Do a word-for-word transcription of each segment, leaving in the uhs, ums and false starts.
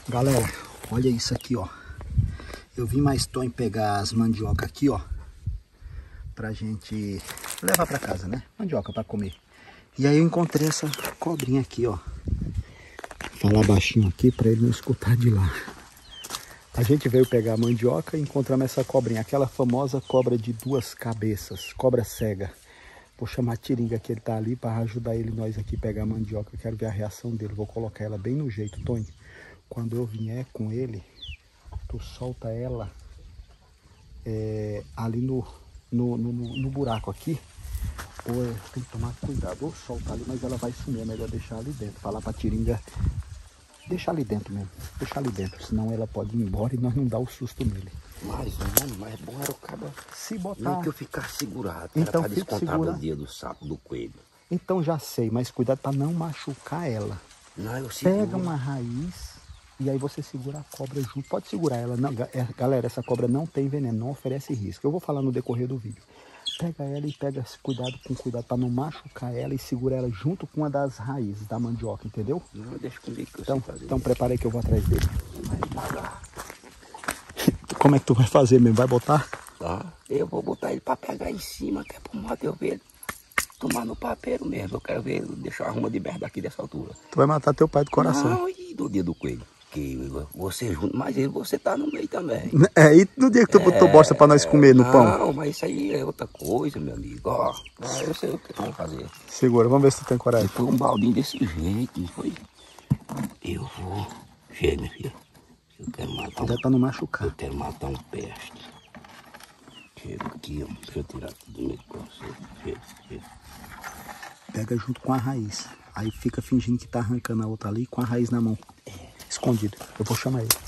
Galera, olha isso aqui, ó. Eu vim mais Tonho pegar as mandioca aqui, ó, pra gente levar pra casa, né? Mandioca pra comer. E aí eu encontrei essa cobrinha aqui, ó. Vou falar baixinho aqui pra ele não escutar de lá. A gente veio pegar a mandioca e encontramos essa cobrinha, aquela famosa cobra de duas cabeças, cobra cega. Vou chamar a Tiringa, que ele tá ali, para ajudar ele nós aqui pegar a mandioca. Eu quero ver a reação dele. Vou colocar ela bem no jeito, Tonho. Quando eu vier com ele, tu solta ela é, ali no, no, no, no buraco aqui. Ou é, tem que tomar cuidado. Ou solta ali, mas ela vai sumir. É melhor deixar ali dentro. Falar pra Tiringa, deixar ali dentro mesmo. Deixar ali dentro, senão ela pode ir embora e nós não dá o susto nele. Mas, mano, mas é bom era o cara se botar... nem que eu ficar segurado. Então, para descontar segura... o dia do sapo do coelho. Então já sei, mas cuidado para não machucar ela. Não, eu seguro. Pega uma raiz e aí você segura a cobra junto. Pode segurar ela. Não, galera, essa cobra não tem veneno, não oferece risco. Eu vou falar no decorrer do vídeo. Pega ela e pega cuidado com cuidado para não machucar ela e segura ela junto com uma das raízes da mandioca, entendeu? Não, deixa comigo que eu então, sei fazer. Então prepara aí que eu vou atrás dele. Como é que tu vai fazer mesmo? Vai botar? Tá. Eu vou botar ele para pegar em cima, que é pro modo eu ver ele tomar no papeiro mesmo. Eu quero ver, deixar a ruma de merda aqui dessa altura. Tu vai matar teu pai do coração. Não, e do dia do coelho. Que você junto, mas ele, você tá no meio também. É, e no dia que tu botou é, bosta pra nós comer no não, pão? Não, mas isso aí é outra coisa, meu amigo. Ó, ó, eu sei o que eu vou fazer. Segura, vamos ver se tu tem coragem. Foi um baldinho desse jeito, não foi? Eu vou. Chega, minha filha. Eu quero matar um... Já tá no machucar. Eu quero matar um peste. Chega aqui, ó. Deixa eu tirar tudo meio pra você. Chega, chega. Pega junto com a raiz. Aí fica fingindo que tá arrancando a outra ali com a raiz na mão. É. Escondido. Eu vou chamar ele.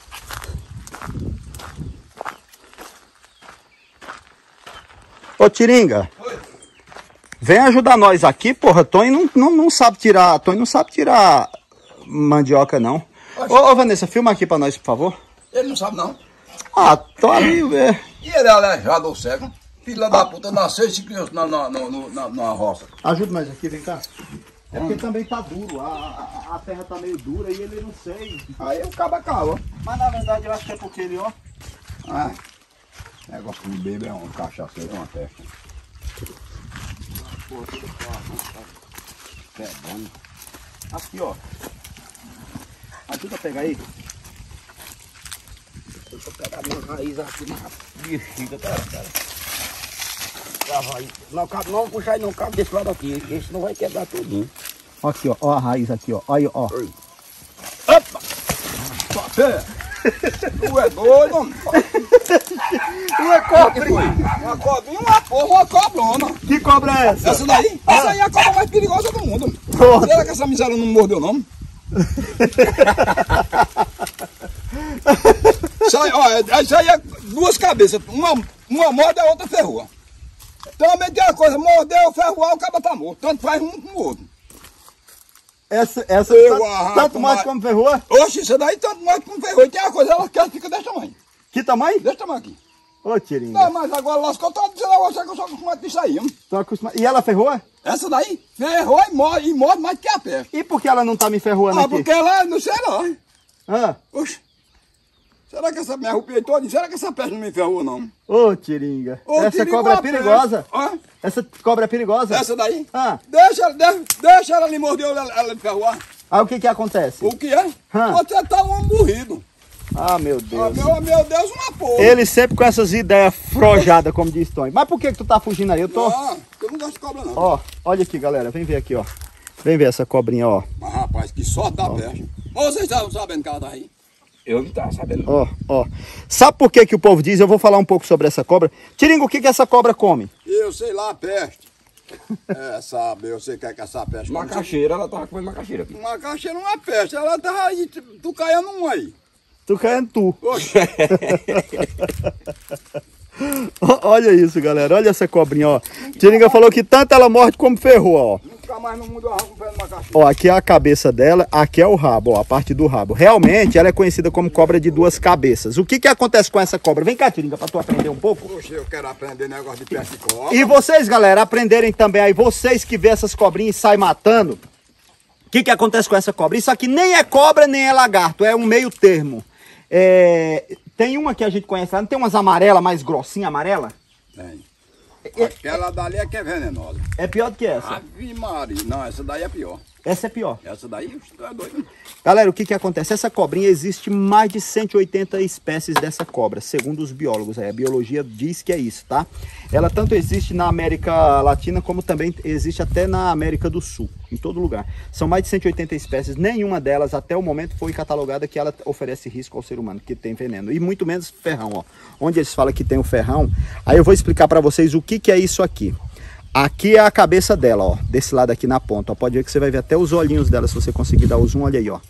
Ô Tiringa. Oi. Vem ajudar nós aqui, porra. Tonho não, não, não sabe tirar. Tonho não sabe tirar mandioca, não. Ô, ô Vanessa, filma aqui pra nós, por favor. Ele não sabe, não. Ah, tô ali, velho. E ele é aleijado ou cego? Filha ah. da puta, nasceu e se criou na, na, na, na, na roça. Ajuda nós aqui, vem cá. É porque também tá duro, a, a, a terra tá meio dura e ele não sei. Aí o cabo acaba. Mas na verdade eu acho que é porque ele, ó. Ah, negócio de beber é um cachaceiro, é uma testa. É bom. Aqui, ó. Ajuda a pegar aí. Deixa eu pegar minha raiz aqui na bexiga, cara, cara. Não, cabe, não puxar aí, não cabe desse lado aqui. Esse não vai quebrar tudinho. Aqui, ó, ó a raiz aqui, ó. Aí, ó. Oi. Opa! Papé! Tu é doido, mano? Uma cobrinha! Uma cobrinha, uma porra, uma cobrona. Que cobra é essa? Essa daí? Ah. Essa aí é a cobra mais perigosa do mundo. Pronto. Será que essa miséria não mordeu, não? Isso aí, ó, isso aí é duas cabeças. Uma, uma morde e a outra ferrua. Também tem uma coisa, mordeu, ferroar, o cara tá morto. Tanto faz um com o outro. Essa, essa eu tanto, tanto mais como ferroa? Oxe, isso daí tanto mais como ferroa. E tem uma coisa, ela, ela fica desse tamanho. Que tamanho? Desse tamanho aqui. Ô, Tiringa. Não, mas agora lascou, eu tô dizendo a você que eu sou acostumado com isso aí. Hein? Tô acostumado. E ela ferroa? Essa daí, ferroa e morde, e morde mais que a peste. E por que ela não tá me ferroando ah, aqui? Ah, porque ela, não sei lá. Ah. Oxe. Será que essa me arrupiei toda? Será que essa peste não me ferrou, não? Ô, Tiringa. Ô, essa Tiringa, cobra é perigosa. Ah? Essa cobra é perigosa. Essa daí? Ah. Deixa, deixa, deixa ela lhe morder, ela, ela lhe ferroar. Aí o que que acontece? O que é? Ah. Você tá um homem morrido. Ah, meu Deus. Ah, meu, meu Deus, uma porra. Ele sempre com essas ideias frojadas, como diz Tonho. Mas por que que tu tá fugindo aí? Eu tô... Não, eu não gosto de cobra, não. Ó, olha aqui, galera. Vem ver aqui, ó. Vem ver essa cobrinha, ó. Mas, rapaz, que sorte da peste. Vocês estavam sabendo que ela tá aí? Eu não tava sabendo. Ó, ó. Sabe por que que o povo diz? Eu vou falar um pouco sobre essa cobra. Tiringa, o que que essa cobra come? Eu sei lá, peste. É, sabe, eu sei que é que essa peste... Macaxeira, ela tava comendo macaxeira aqui. Macaxeira não é peste, ela tava aí, tu caindo um aí. Tu caindo tu. Olha isso, galera. Olha essa cobrinha, ó. Tiringa falou que tanto ela morde como ferrou, ó. Nunca mais no mundo eu arranco um pé de macaxeira. Ó, aqui é a cabeça dela, aqui é o rabo, ó, a parte do rabo. Realmente, ela é conhecida como cobra de duas cabeças. O que que acontece com essa cobra? Vem cá, Tiringa, pra tu aprender um pouco. Poxa, eu quero aprender negócio de peste de cobra. E vocês, galera, aprenderem também aí, vocês que vê essas cobrinhas e saem matando. O que que acontece com essa cobra? Isso aqui nem é cobra, nem é lagarto, é um meio termo. É, tem uma que a gente conhece lá, não tem umas amarelas, mais grossinha amarela? Tem. É, Aquela dali é que é venenosa. é pior do que essa? Ave Maria. Não, essa daí é pior. Essa é pior. Essa daí, tu é doido. Galera, o que que acontece? Essa cobrinha, existe mais de cento e oitenta espécies dessa cobra, segundo os biólogos. A biologia diz que é isso, tá? Ela tanto existe na América Latina, como também existe até na América do Sul, em todo lugar. São mais de cento e oitenta espécies, nenhuma delas até o momento foi catalogada que ela oferece risco ao ser humano, que tem veneno. E muito menos ferrão, ó. Onde eles falam que tem o ferrão, aí eu vou explicar para vocês o que que é isso aqui. Aqui é a cabeça dela, ó, desse lado aqui na ponta, ó. Pode ver que você vai ver até os olhinhos dela, se você conseguir dar o zoom, olha aí, ó.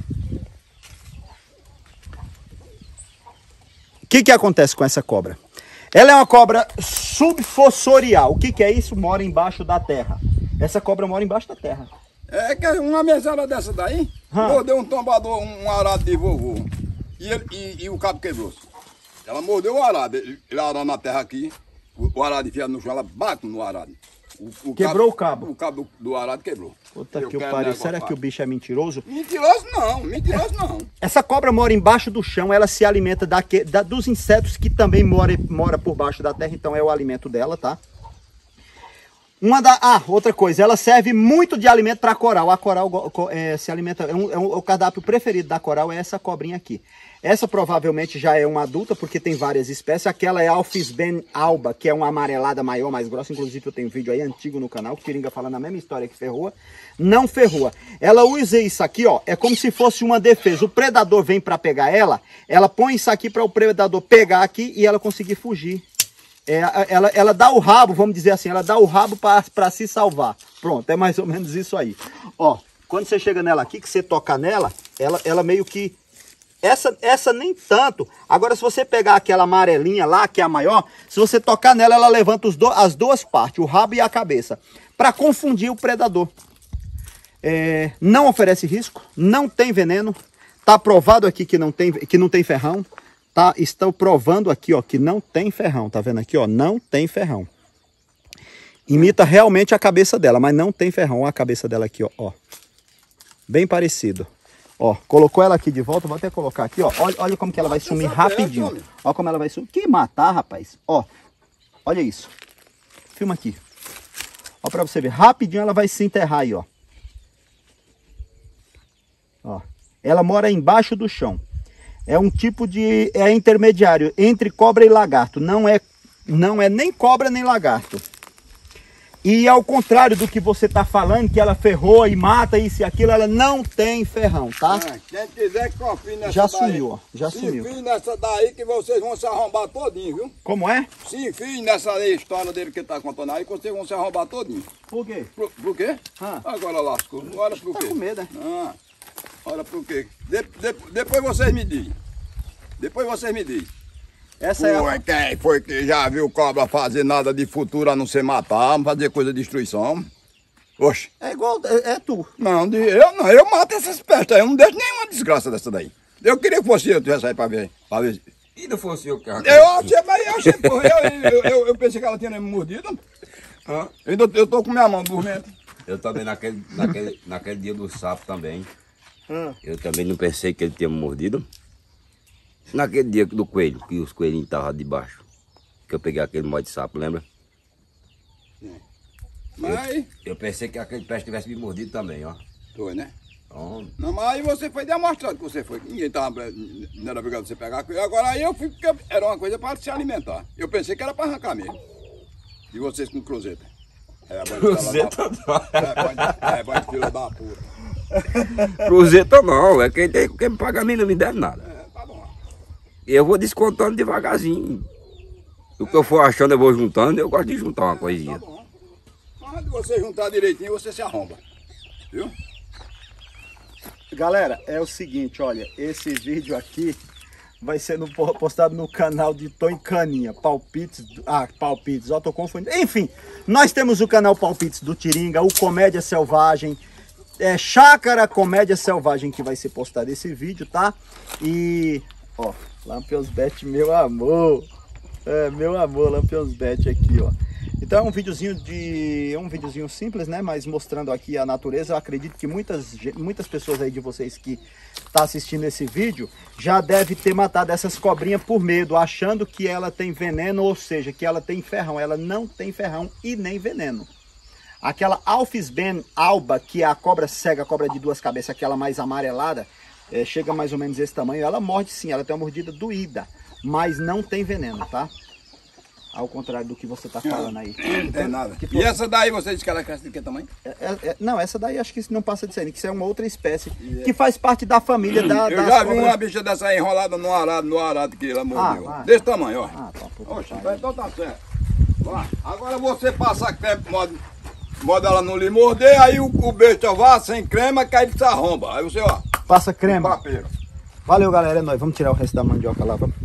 O que que acontece com essa cobra? Ela é uma cobra subfossorial. O que que é isso? Mora embaixo da terra. Essa cobra mora embaixo da terra. É que uma mesada dessa daí, Hum. mordeu um tombador, um arado de vovô. E, ele, e, e o cabo quebrou-se. Ela mordeu o arado, ele ele arou na terra aqui, o, o arado enfiado no chão, ela bate no arado. O, o Quebrou o cabo? O cabo do, do arado quebrou. Puta Eu que o quero pariu. negócio Será que o fácil. bicho é mentiroso? Mentiroso não, mentiroso não. Essa cobra mora embaixo do chão, ela se alimenta daque, da, dos insetos que também mora, mora por baixo da terra, então é o alimento dela, tá? Uma da, ah, outra coisa, ela serve muito de alimento para coral. A coral é, se alimenta, é, um, é um, o cardápio preferido da coral é essa cobrinha aqui. Essa provavelmente já é uma adulta, porque tem várias espécies. Aquela é Alphisben alba, que é uma amarelada maior, mais grossa. Inclusive eu tenho um vídeo aí antigo no canal, que Tiringa falando a mesma história que ferroa. Não ferroa. Ela usa isso aqui, ó, é como se fosse uma defesa. O predador vem para pegar ela, ela põe isso aqui para o predador pegar aqui e ela conseguir fugir. É, ela, ela dá o rabo, vamos dizer assim, ela dá o rabo para se salvar. Pronto, é mais ou menos isso aí. Ó, quando você chega nela aqui, que você toca nela, ela, ela meio que... Essa, essa nem tanto. Agora, se você pegar aquela amarelinha lá, que é a maior, se você tocar nela, ela levanta os do, as duas partes, o rabo e a cabeça, para confundir o predador. É, não oferece risco, não tem veneno. Tá provado aqui que não tem, que não tem ferrão. Tá, estão provando aqui, ó, que não tem ferrão. Tá vendo aqui, ó? Não tem ferrão. Imita realmente a cabeça dela, mas não tem ferrão. Olha a cabeça dela aqui, ó. ó. Bem parecido. Ó, colocou ela aqui de volta, vou até colocar aqui, ó. Olha, olha como que ela vai sumir rapidinho. Olha como ela vai sumir. Que matar, rapaz. Ó, olha isso. Filma aqui. Ó, pra você ver. Rapidinho ela vai se enterrar aí, ó. Ó. Ela mora embaixo do chão. É um tipo de... É intermediário entre cobra e lagarto. Não é, não é nem cobra nem lagarto. E ao contrário do que você tá falando, que ela ferrou e mata isso e aquilo, ela não tem ferrão, tá? É, quem quiser que confie nessa Já daí, sumiu, ó. Já se sumiu. enfie nessa daí que vocês vão se arrombar todinho, viu? Como é? Se enfie nessa história dele que tá contando aí, que vocês vão se arrombar todinho. Por quê? Por, por quê? Ah. Agora lascou. Olha por Tá quê? com medo, né? Ah, olha por quê. De, de, depois vocês me dizem. Depois vocês me dizem. Essa é a... Foi quem foi que já viu cobra fazer nada de futuro a não ser matar, fazer coisa de destruição? Oxe. É igual... É, é tu. Não, de- eu não, eu mato essas pestes aí, eu não deixo nenhuma desgraça dessa daí. Eu queria que fosse eu que tivesse aí pra ver. Pra ver. E não fosse eu que Eu achei, mas eu achei, porra, eu, eu, eu, eu pensei que ela tinha me mordido. Hã? Eu, ainda- eu tô com minha mão dormente. Eu também naquele, naquele, naquele dia do sapo também. Hum. Eu também não pensei que ele tinha me mordido. Naquele dia do coelho, que os coelhinhos estavam debaixo. Que eu peguei aquele mó de sapo, lembra? Mas, Eu pensei que aquele peste tivesse me mordido também, ó. foi, né? Então, Não, mas aí você foi demonstrado que você foi. que Ninguém tava, não era obrigado você pegar. Agora aí eu fui porque era uma coisa para se alimentar. Eu pensei que era para arrancar mesmo. E vocês com cruzeta. É, cruzeta não. É, banho- é, banho de fila da puta. Cruzeta não, é quem tem quem me paga a mim não me deve nada. É, tá bom. Eu vou descontando devagarzinho. O que eu for achando eu vou juntando, eu gosto de juntar uma coisinha. Tá bom. Mas de você juntar direitinho, você se arromba. Viu? Galera, é o seguinte, olha, esse vídeo aqui vai ser no, postado no canal de Tom Caninha, Palpites, ah, Palpites, ó, tô confundindo. Enfim, nós temos o canal Palpites do Tiringa, o Comédia Selvagem, é Chácara Comédia Selvagem que vai ser postado esse vídeo, tá? E, ó, Lampions Bet, meu amor, é, meu amor, Lampions Bet aqui, ó. Então é um videozinho de é um videozinho simples, né? Mas mostrando aqui a natureza. Eu acredito que muitas, muitas pessoas aí de vocês que tá assistindo esse vídeo já deve ter matado essas cobrinhas por medo, achando que ela tem veneno, ou seja, que ela tem ferrão. Ela não tem ferrão e nem veneno. Aquela Alphisben alba, que é a cobra cega, a cobra de duas cabeças, aquela mais amarelada, é, chega mais ou menos esse tamanho. Ela morde sim, ela tem uma mordida doída, mas não tem veneno, tá? Ao contrário do que você tá falando aí. Não tem nada. Que, e essa daí você disse que ela cresce de que tamanho? É, é, não, essa daí acho que não passa disso aí, que isso é uma outra espécie, que faz parte da família da... Eu já vi cobras... uma bicha dessa aí enrolada no arado, no arado que ela mordeu. Ah, desse tamanho, ó. Ah, tá, Oxe, então tá certo. Ó, agora você passa creme, modo, modo ela não lhe morder, aí o, o besta vá sem crema, cai de arromba. Aí você, ó. Passa crema. Papeiro. Valeu, galera, é nóis. Vamos tirar o resto da mandioca lá, vamos.